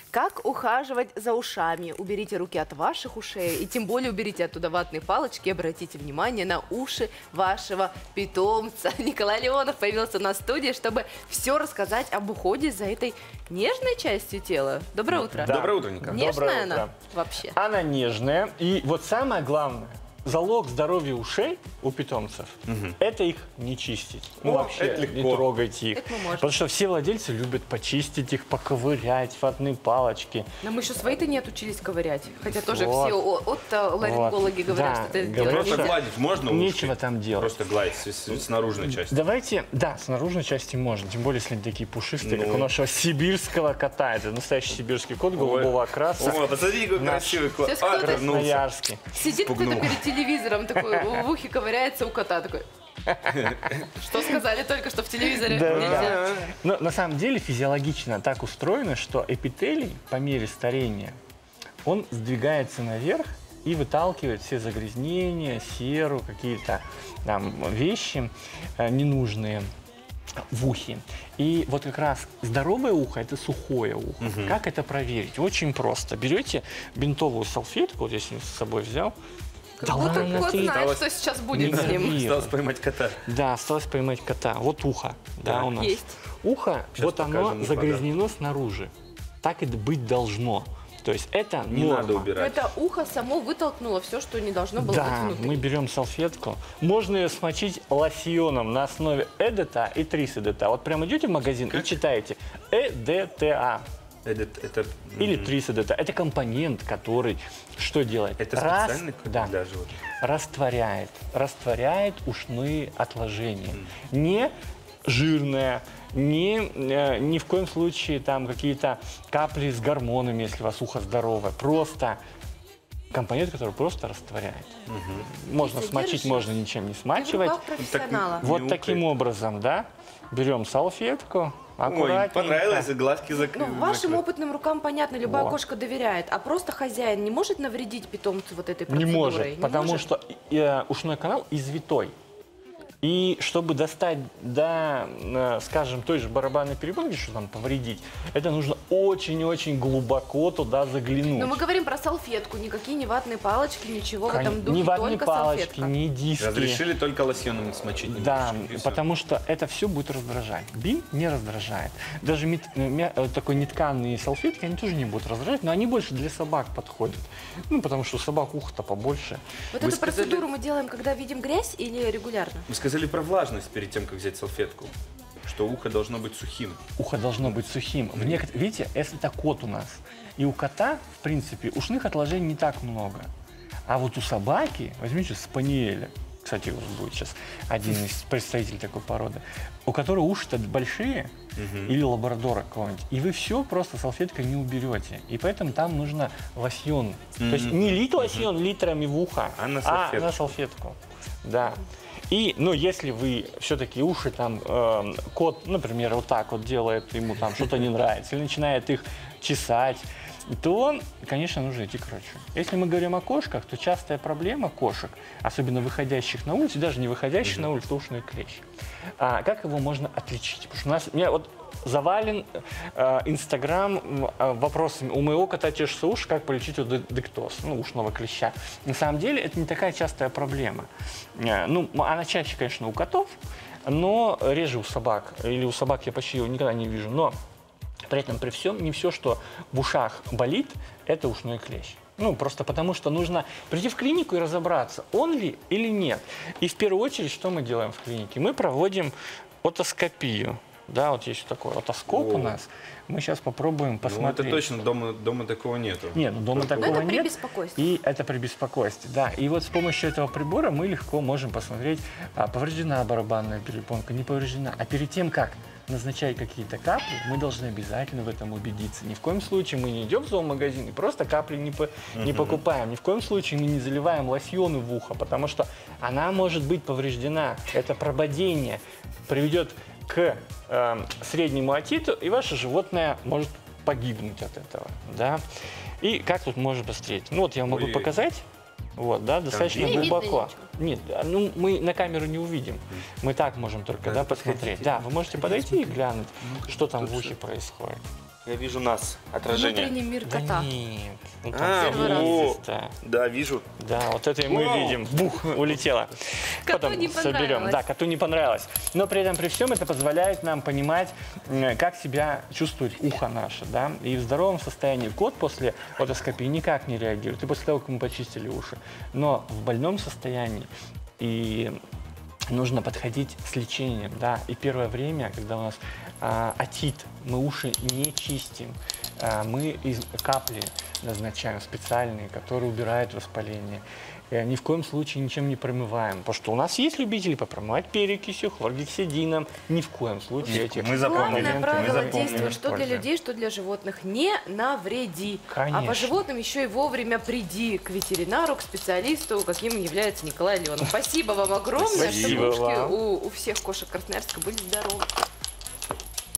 Как ухаживать за ушами? Уберите руки от ваших ушей и тем более уберите оттуда ватные палочки. Обратите внимание на уши вашего питомца. Николай Леонов появился на студии, чтобы все рассказать об уходе за этой нежной частью тела. Доброе утро. Да. Доброе утро, Николай. Нежная Доброе она утро. вообще? Она нежная. И вот самое главное, залог здоровья ушей у питомцев – это их не чистить. Ну, О, вообще это не легко. трогайте их. Это мы можем. Потому что все владельцы любят почистить их, поковырять, ватные палочки. Нам еще свои-то нет учились ковырять. Хотя тоже Вот. все ларингологи говорят, Да, что это говорят, делать Просто нельзя. гладить можно Нечего ушки? там делать. Просто гладить с наружной части. Давайте, да, с наружной части можно, тем более, если они такие пушистые, Ну. как у нашего сибирского кота. Это настоящий сибирский кот голубого окраса. О, посмотри, какой Наш красивый кот. Сейчас кто-то Красноярский. Сидит кто-то Спугнул. перед телевизором, такой в ухе ковыряется у кота, такой. Что сказали только что в телевизоре? Да, Нельзя. Но на самом деле физиологично так устроено, что эпителий по мере старения, он сдвигается наверх и выталкивает все загрязнения, серу, какие-то там вещи ненужные в ухе. И вот как раз здоровое ухо – это сухое ухо. Как это проверить? Очень просто. Берете бинтовую салфетку, вот я сегодня с собой взял. Как будто кот ты- знает, что сейчас будет с ним. Нервируй. Осталось поймать кота. Да, осталось поймать кота. Вот ухо, да, Да. у нас. Есть. Ухо, Сейчас вот покажем оно ухо, загрязнено снаружи. Так и быть должно. То есть это Не норма. надо убирать. Это ухо само вытолкнуло все, что не должно было быть Да, внутри. мы берем салфетку. Можно ее смочить лосьоном на основе ЭДТА и трисэдета. Вот прям идете в магазин и читаете ЭДТА Это или трисэдета. Это компонент, который что делает? Это специальный код Да. для животных? Растворяет ушные отложения. Не жирное, ни в коем случае там какие-то капли с гормонами, если у вас ухо здоровое. Просто компонент, который просто растворяет. Можно Ты смочить, держишь? можно ничем не Ты в смачивать. руках профессионала. Вот Мяукает. таким образом, да, берем салфетку, Ой, аккуратненько. понравилось, и глазки закрыли. Ну, вашим опытным рукам понятно, любая Вот. кошка доверяет. А просто хозяин не может навредить питомцу вот этой Не процедурой? может, потому что ушной канал извитой. И чтобы достать до, скажем, той же барабанной перепонки, что там повредить, это нужно очень-очень глубоко туда заглянуть. Но мы говорим про салфетку, никакие не ватные палочки, ничего в этом духе, Ни ватные только палочки, салфетка. ни диски. Разрешили только лосьоном смочить. Да, немножечко, и всё. потому что это все будет раздражать. Бинт не раздражает. Даже такой нетканые салфетки, они тоже не будут раздражать, но они больше для собак подходят. Ну, потому что у собак ухо-то побольше. Вот Вы эту сказали- процедуру мы делаем, когда видим грязь или регулярно? Вы сказали про влажность перед тем, как взять салфетку. Что ухо должно быть сухим. Ухо должно быть сухим. Видите, если это кот у нас, и у кота, в принципе, ушных отложений не так много. А вот у собаки, возьмите спаниеля, кстати, вот будет сейчас один из представителей такой породы, у которого уши-то большие, или лабрадора какого-нибудь, и вы все просто салфеткой не уберете. И поэтому там нужно лосьон. То есть не лить лосьон литрами в ухо, А на салфетку. на салфетку. Да. И, ну, если вы все-таки уши там, кот, например, вот так вот делает, ему там что-то не нравится, или начинает их чесать, то, конечно, нужно идти к врачу. Если мы говорим о кошках, то частая проблема кошек, особенно выходящих на улицу, даже не выходящих на улицу, ушной клещ. Как его можно отличить? Потому что у меня вот завален Инстаграм вопросами. У моего кота чешется уши, как полечить диктоз, ушного клеща. На самом деле это не такая частая проблема. Ну, она чаще, конечно, у котов, но реже у собак. Или у собак я почти его никогда не вижу. Но при этом, при всем, не все, что в ушах болит, это ушной клещ. Ну, просто потому что нужно прийти в клинику и разобраться, он ли или нет. И в первую очередь, что мы делаем в клинике? Мы проводим отоскопию. Да, вот есть такой отоскоп у нас. Мы сейчас попробуем Ну, посмотреть. это точно, дома такого нету. Нет, ну дома Только такого это при нет. беспокойстве. И это при беспокойстве, да. И вот с помощью этого прибора мы легко можем посмотреть, повреждена барабанная перепонка, не повреждена. А перед тем, как назначать какие-то капли, мы должны обязательно в этом убедиться. Ни в коем случае мы не идем в зоомагазин и просто капли не покупаем. Ни в коем случае мы не заливаем лосьоны в ухо, потому что она может быть повреждена. Это прободение приведет к среднему отиту, и ваше животное может погибнуть от этого. Да? И как тут можно посмотреть? Ну вот я могу Ой. показать. Вот, да, достаточно не видно глубоко. Нет, ну мы на камеру не увидим. Мы так можем только, да, посмотреть. Да, вы можете подойти и глянуть, что там в ухе происходит. Я вижу нас, отражение. Внутренний мир Да кота. нет. Ну, там А, Первый раз. во. да. Да, вижу. Да, вот это и мы Вау. видим. Бух, улетело. Коту Потом не соберем. понравилось. Да, коту не понравилось. Но при этом, при всем, это позволяет нам понимать, как себя чувствует ухо наше. Да? И в здоровом состоянии кот после отоскопии никак не реагирует. И после того, как мы почистили уши. Но в больном состоянии и нужно подходить с лечением. Да? И первое время, когда у нас отит, мы уши не чистим, мы капли назначаем специальные, которые убирают воспаление. Ни в коем случае ничем не промываем. Потому что у нас есть любители попромывать перекисью, хлоргексидином. Ни в коем случае эти Мы запомнили. Главное мы правило запомнили. действует что для людей, что для животных. Не навреди. А Конечно. по животным еще и вовремя приди к ветеринару, к специалисту, каким является Николай Леонов. Спасибо вам огромное, Спасибо чтобы ушки вам. у всех кошек Красноярска были здоровы.